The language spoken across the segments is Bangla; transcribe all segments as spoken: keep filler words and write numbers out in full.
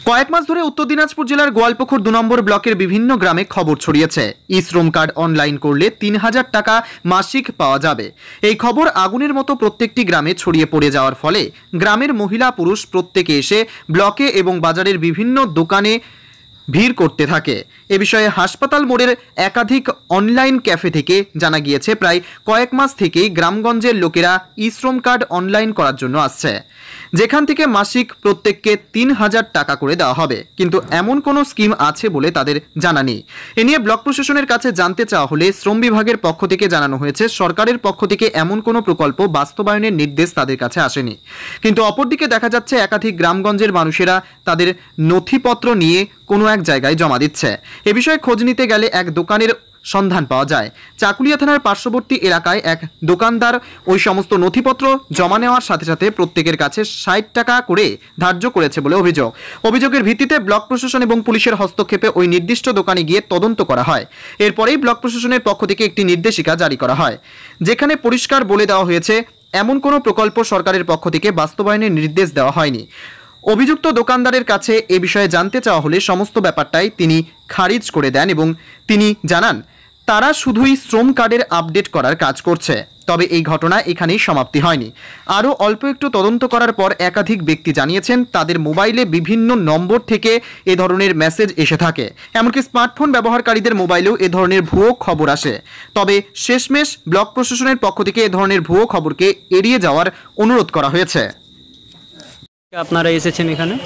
কয়েক মাস ধরে উত্তর দিনাজপুর জেলার গোয়ালপুকুর দু নম্বর ব্লকের বিভিন্ন গ্রামে খবর ছড়িয়েছে ই শ্রম কার্ড অনলাইন করলে তিন হাজার টাকা মাসিক পাওয়া যাবে। এই খবর আগুনের মতো প্রত্যেকটি গ্রামে ছড়িয়ে পড়ে যাওয়ার ফলে গ্রামের মহিলা পুরুষ প্রত্যেকে এসে ব্লকে এবং বাজারের বিভিন্ন দোকানে ভিড় করতে থাকে। এ বিষয়ে হাসপাতাল মোড়ের একাধিক অনলাইন ক্যাফে থেকে জানা গিয়েছে প্রায় কয়েক মাস থেকেই গ্রামগঞ্জের লোকেরা ই শ্রম কার্ড অনলাইন করার জন্য আসছে, যেখান থেকে মাসিক প্রত্যেককে তিন হাজার টাকা করে দেওয়া হবে, কিন্তু এমন কোনো স্কিম আছে বলে তাদের জানা নেই। এ নিয়ে ব্লক প্রশাসনের কাছে জানতে চাওয়া হলে শ্রম বিভাগের পক্ষ থেকে জানানো হয়েছে সরকারের পক্ষ থেকে এমন কোনো প্রকল্প বাস্তবায়নের নির্দেশ তাদের কাছে আসেনি। কিন্তু অপরদিকে দেখা যাচ্ছে একাধিক গ্রামগঞ্জের মানুষেরা তাদের নথিপত্র নিয়ে কোনো এক জায়গায় জমা দিচ্ছে। এ বিষয়ে খোঁজ নিতে গেলে এক দোকানের সন্ধান পাওয়া যায়। চাকুলিয়া থানার পার্শ্ববর্তী এলাকায় এক দোকানদার ওই সমস্ত নথিপত্র জমা নেওয়ার সাথে সাথে প্রত্যেকের কাছে ষাট টাকা করে ধার্য করেছে বলে অভিযোগ। অভিযোগের ভিত্তিতে ব্লক প্রশাসন এবং পুলিশের হস্তক্ষেপে ওই নির্দিষ্ট দোকানে গিয়ে তদন্ত করা হয়। এরপরেই ব্লক প্রশাসনের পক্ষ থেকে একটি নির্দেশিকা জারি করা হয়, যেখানে পরিষ্কার বলে দেওয়া হয়েছে এমন কোনো প্রকল্প সরকারের পক্ষ থেকে বাস্তবায়নের নির্দেশ দেওয়া হয়নি। অভিযুক্ত দোকানদারের কাছে এ বিষয়ে জানতে চাওয়া হলে সমস্ত ব্যাপারটাই তিনি খারিজ করে দেন এবং তিনি জানান তারা শুধুই শ্রম কার্ডের আপডেট করার কাজ করছে। তবে এই ঘটনা এখানেই সমাপ্তি হয়নি। আরও অল্প একটু তদন্ত করার পর একাধিক ব্যক্তি জানিয়েছেন তাদের মোবাইলে বিভিন্ন নম্বর থেকে এ ধরনের মেসেজ এসে থাকে, এমনকি স্মার্টফোন ব্যবহারকারীদের মোবাইলেও এ ধরনের ভুয়ো খবর আসে। তবে শেষমেশ ব্লক প্রশাসনের পক্ষ থেকে এ ধরনের ভুয়ো খবরকে এড়িয়ে যাওয়ার অনুরোধ করা হয়েছে। আপনারা এসেছেন এখানে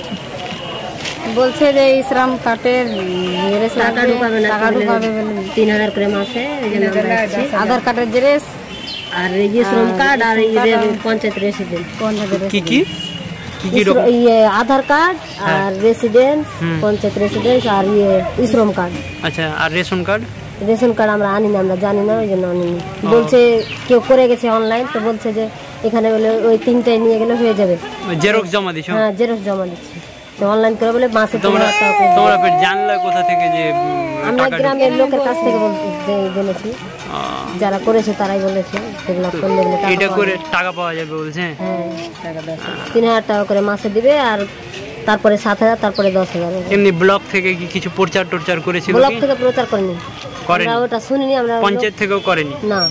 বলছে যে শ্রম কার্ডের টাকা ঢুকাবে না, টাকা ঢুকাবে তিন হাজার করে মাসে, আধার কার্ডের জেরেস আর এই যে শ্রম কার্ড আর এই যে পঞ্চায়েত রেসিডেন্ট কি কি ইয়ে আধার কার্ড আর রেসিডেন্স পঞ্চায়েত রেসিডেন্স আর ইয়ে শ্রম কার্ড। আচ্ছা, আর রেশন কার্ড? রেশন কার্ড আমরা আনি না, আমরা জানি না, ওই জন্য আনিনি। বলছে কেউ করে গেছে অনলাইন, তো বলছে যে এখানে বলে ওই তিনটাই নিয়ে গেলে হয়ে যাবে। জেরক্স জমা দিছো? হ্যাঁ, জেরক্স জমা দিচ্ছি। তো অনলাইন করে বলে মাসে তোমরা তোমরা ফের জানলা কোথা থেকে যে আমরা গ্রামের লোকের কাছ থেকে বলতে জেনেছি, যারা করেছে তারাই বলেছে সেগুলো করলে এটা করে টাকা পাওয়া যাবে বলছে। হ্যাঁ, টাকা দেয় তিন হাজার টাকা করে মাসে দিবে, আর তারপরে সাত হাজার, তারপরে দশ হাজার। এমনি ব্লক থেকে কি কিছু প্রচার টর্চার করেছিল? ব্লক থেকে প্রচার করেনি, করেনি, ওটা শুনিনি আমরা। পঞ্চায়েত থেকেও করেনি? না,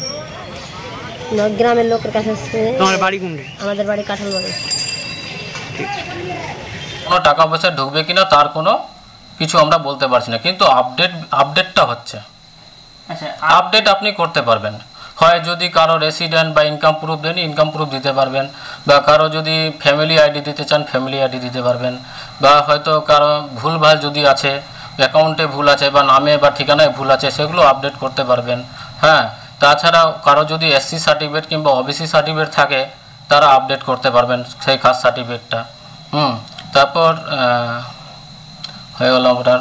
গ্রামের লোকের কাছে। তোমার বাড়ি কোনটা? আমাদের বাড়ি কাঁঠাল বাড়ি। কোনো টাকা পয়সা ঢুকবে কিনা তার কোনো কিছু আমরা বলতে পারছি না, কিন্তু আপডেট আপডেটটা হচ্ছে। আচ্ছা, আপডেট আপনি করতে পারবেন, হয় যদি কারো রেসিডেন্ট বা ইনকাম প্রুফ দেন ইনকাম প্রুফ দিতে পারবেন, বা কারো যদি ফ্যামিলি আইডি দিতে চান ফ্যামিলি আইডি দিতে পারবেন, বা হয়তো কারো ভুলভাল যদি আছে, অ্যাকাউন্টে ভুল আছে বা নামে বা ঠিকানায় ভুল আছে, সেগুলো আপডেট করতে পারবেন। হ্যাঁ, তাছাড়াও কারো যদি এসসি সার্টিফিকেট কিংবা ওবিসি সার্টিফিকেট থাকে তারা আপডেট করতে পারবেন সেই কাস্ট সার্টিফিকেটটা। হুম তারপর হয়ে গেল আপনার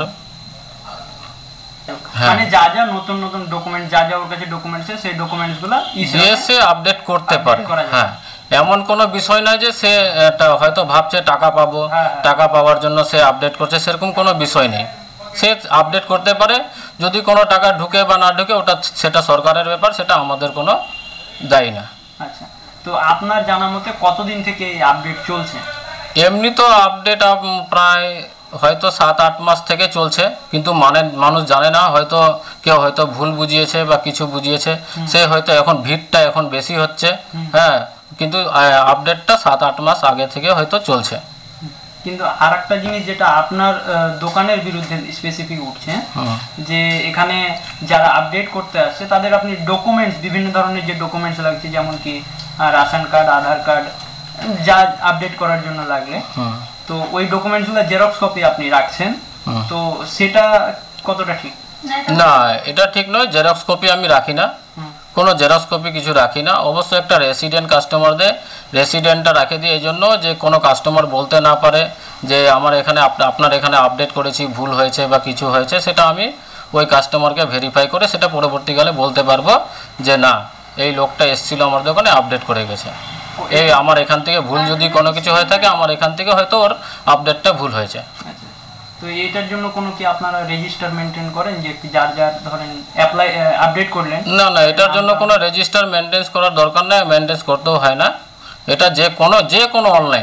মানে যা যা নতুন নতুন ডকুমেন্ট যা যা ওর কাছে ডকুমেন্টস আছে সেই ডকুমেন্টসগুলো দিয়ে সে আপডেট করতে পারে। হ্যাঁ, এমন কোনো বিষয় নয় যে সে হয়তো ভাবছে টাকা পাবো, টাকা পাওয়ার জন্য সে আপডেট করছে, সেরকম কোনো বিষয় নেই। সে আপডেট করতে পারে, যদি কোনো টাকা ঢুকে বা না ঢুকে ওটা সেটা সরকারের ব্যাপার, সেটা আমাদের কোনো দায়ী না। আচ্ছা, তো আপনার জানা মতে কতদিন থেকে এই আপডেট চলছে? এমনি তো আপডেট প্রায় হয়তো সাত আট মাস থেকে চলছে, কিন্তু মানে মানুষ জানে না, হয়তো কেউ হয়তো ভুল বুঝিয়েছে বা কিছু বুঝিয়েছে, সে হয়তো এখন ভিড়টা এখন বেশি হচ্ছে। হ্যাঁ, কিন্তু আপডেটটা সাত আট মাস আগে থেকে হয়তো চলছে। কিন্তু আর একটা জিনিস যেটা আপনার দোকানের বিরুদ্ধে স্পেসিফিক উঠছে, যে এখানে যারা আপডেট করতে আসছে তাদের আপনি ডকুমেন্টস বিভিন্ন ধরনের যে ডকুমেন্টস লাগছে, যেমন কি রেশন কার্ড, আধার কার্ড, যা আপডেট করার জন্য লাগলে, তো ওই ডকুমেন্টসগুলো জেরক্স কপি আপনি রাখছেন, তো সেটা কতটা ঠিক? না, এটা ঠিক নয়। জেরক্স কপি আমি রাখি না, কোনো জেরক্স কপি কিছু রাখি না। অবশ্যই একটা রেসিডেন্ট কাস্টমারদের রেসিডেন্টটা রাখে দিই এই জন্য যে কোনো কাস্টমার বলতে না পারে যে আমার এখানে আপনার এখানে আপডেট করেছি, ভুল হয়েছে বা কিছু হয়েছে, সেটা আমি ওই কাস্টমারকে ভেরিফাই করে সেটা পরবর্তীকালে বলতে পারবো যে না, এই লোকটা এসেছিল আমার দোকানে আপডেট করে গেছে। এই আমার এখান থেকে ভুল যদি কোনো কিছু হয়ে থাকে, আমার এখান থেকে হয়তো ওর আপডেটটা ভুল হয়েছে। তো এইটার জন্য কোনো কি আপনারা রেজিস্টার মেনটেন করেন, যে যার যার ধরেন অ্যাপ্লাই আপডেট করলেন? না না, এটার জন্য কোনো রেজিস্টার মেনটেন করার দরকার নেই, মেনটেন করতেও হয় না। এটা যে কোনো যে কোনো অনলাইন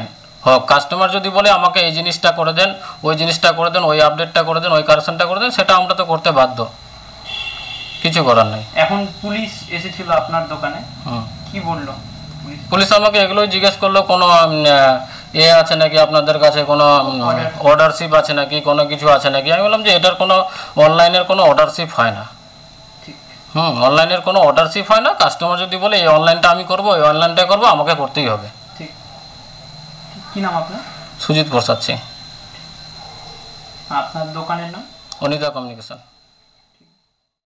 হোক, কাস্টমার যদি বলে আমাকে এই জিনিসটা করে দেন, ওই জিনিসটা করে দেন, ওই আপডেটটা করে দেন, ওই কারেকশনটা করে দেন, সেটা আমরা তো করতে বাধ্য, কিছু করার নেই। এখন পুলিশ এসেছিল আপনার দোকানে, কি বললো পুলিশ? পুলিশ আমাকে এগুলোই জিজ্ঞেস করলো, কোনো এ আছে নাকি আপনাদের কাছে, কোনো অর্ডারশিপ আছে নাকি, কোনো কিছু আছে নাকি। আমি বললাম যে এটার কোনো অনলাইনের কোনো অর্ডারশিপ হয় না। হুম অনলাইনের কোনো অর্ডারশিপ হয় না। কাস্টমার যদি বলে এই অনলাইনটা আমি করবো, এই অনলাইনটা করবো, আমাকে করতেই হবে। ঠিক। কি নাম আপনার? সুজিত প্রসাদ সিং। আপনার দোকানের নাম? অনিতা কমিউনিকেশন।